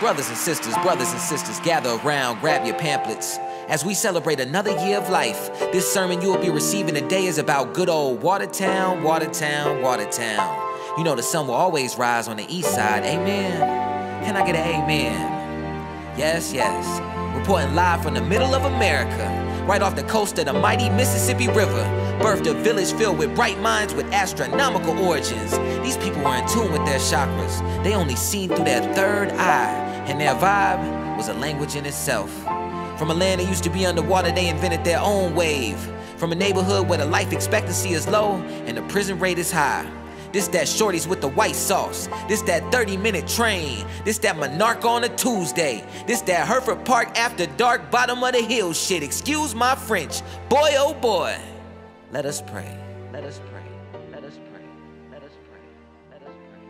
Brothers and sisters, gather around, grab your pamphlets. As we celebrate another year of life, this sermon you will be receiving today is about good old Watertown, Watertown, Watertown. You know the sun will always rise on the east side, amen? Can I get an amen? Yes, yes. Reporting live from the middle of America, right off the coast of the mighty Mississippi River, birthed a village filled with bright minds with astronomical origins. These people were in tune with their chakras. They only seen through their third eye, and their vibe was a language in itself. From a land that used to be underwater, they invented their own wave. From a neighborhood where the life expectancy is low and the prison rate is high. This that shorties with the white sauce. This that 30-minute train. This that Monarch on a Tuesday. This that Hereford Park after dark, bottom of the hill shit. Excuse my French. Boy, oh boy. Let us pray. Let us pray. Let us pray. Let us pray. Let us pray.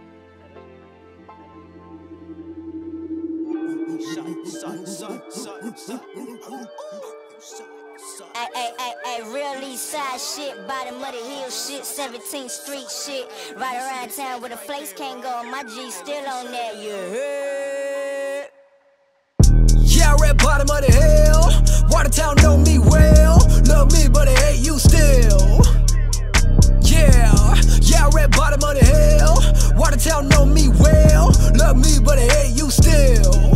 Ay, real east side shit, bottom of the hill shit, 17th Street shit. Right around town where the flakes can't go, my G still on there, you heard? Yeah, I rap bottom of the hill. Watertown know me well. Love me, but I hate you still. Yeah, I rap bottom of the hill. Watertown know me well. Love me, but I hate you still.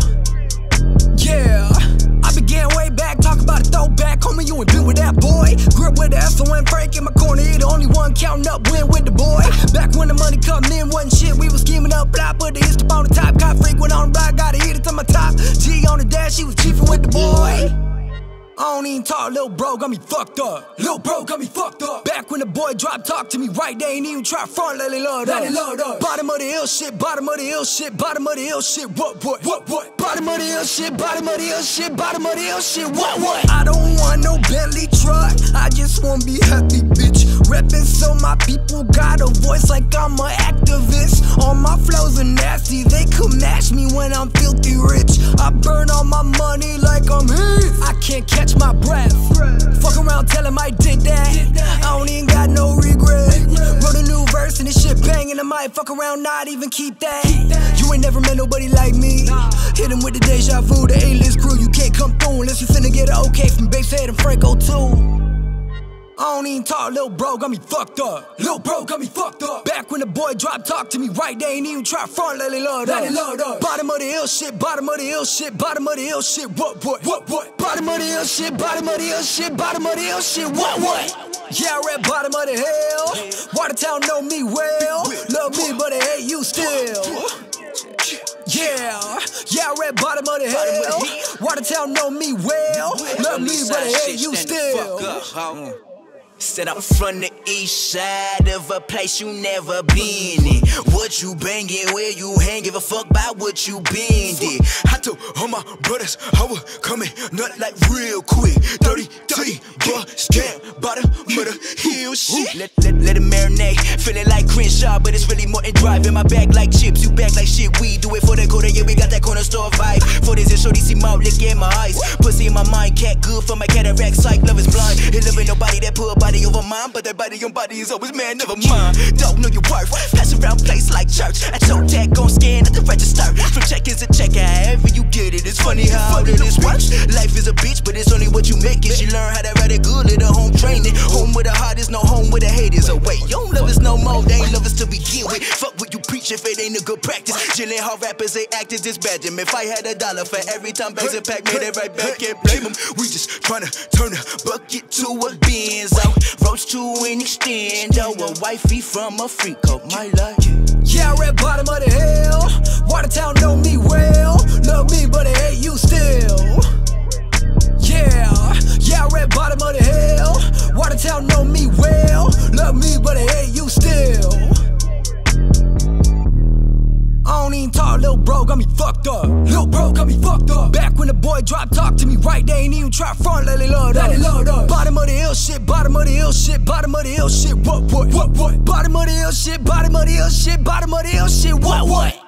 Yeah, I began way back, talk about a throwback. Homie, you ain't been with that boy. Grew up with the SON Frank in my corner, he the only one counting up win with the boy. Back when the money coming in wasn't shit, we was scheming up block, put the hit up on the top. Cop frequent on the block, gotta hit it to my top. G on the dash, he was chiefing with the boy. I don't even talk, little bro got me fucked up. Little bro got me fucked up. Back when the boy dropped, talk to me right, they ain't even try front, let it load up. Bottom of the hill shit, bottom of the hill shit, bottom of the hill shit, what? Bottom of the hill shit, bottom of the hill shit, bottom of the hill shit, what? I don't want no Bentley truck, I just wanna be happy, bitch. Reppin' so my people got a voice like I'm an activist. All my flows are nasty, they could match me when I'm filthy rich. I burn all my money like I'm heat. I can't catch my breath. Fuck around, tell him I did that. I don't even got no regret. Wrote a new verse and this shit banging. I might fuck around, not even keep that. You ain't never met nobody like me. Hit him with the deja vu, the A-list crew. You can't come through unless you finna get an okay from Basehead and Franco too. I don't even talk, little bro got me fucked up. Little bro got me fucked up. Back when the boy dropped, talk to me right, they ain't even try front, let it load up. Bottom of the hill shit, bottom of the hill shit, bottom of the hill shit, what? Bottom of the hill shit, bottom of the hill shit, bottom of the hill shit, what? Yeah, I rap bottom of the hill. Watertown know me well. Love me, but I hate you still. Yeah, I rap bottom of the hill. Watertown know me well. Love me, but I hate you still. Said I'm from the east side of a place you never been in. What you bangin', where you hang, give a fuck about what you been did. I told all my brothers I was coming, not like real quick. 30 bus scam, bottom of the hill shit. Let it marinate, feeling like Crenshaw, but it's really more than driving my back like chips. You back like shit, we do it for the quarter, yeah, we got that corner store vibe. For this and shorty see mouth lick in my eyes. Pussy in my mind, cat good for my cataract, psych, love is blind. Ain't loving nobody that put body over mine, but that body on body is always man, never mind. Don't know your worth, pass around place like church. I told that gon' scan at the register. From check is a check, however you get it. It's funny how all of this works. Life is a bitch, but it's only what you make it. She learn how to ride it good, little home training. Home with the heart is no home with the haters. Oh wait, you don't love us no more, they ain't love us to begin with. Fuck what you preach if it ain't a good practice. Chillin' how rappers they actors is bad them. If I had $1 for every time bags a pack, made it right back, can't blame them. We just tryna turn a bucket to a Benz out. Roach to an extend, a wifey from a freak of my life. Yeah, I rap bottom of the hill. Watertown know me well. Love me, but I hate you still. Yeah, I rap bottom of the hill. Watertown know me well. Love me, but I hate you still. I don't even talk, little bro got me fucked up. Little bro got me fucked up. Back when the boy dropped, talk to me right, they ain't even try front, let it load up. Bottom of the hill shit, bottom of the hill shit, bottom of the hill shit, what? Bottom of the hill shit, bottom of the hill shit, bottom of the hill shit, what?